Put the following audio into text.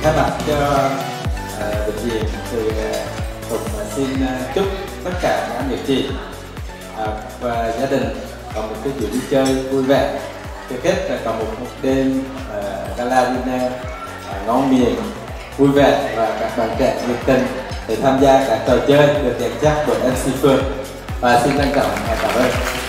Thay mặt cho bệnh viện thì Tùng xin chúc tất cả các anh chị và gia đình có một cái buổi đi chơi vui vẻ, trước hết là có một đêm Gala dinner ngon miệng, vui vẻ và các bạn trẻ nhiệt tình để tham gia các trò chơi được dẫn dắt bởi MC Phương. Và xin trân trọng cảm ơn.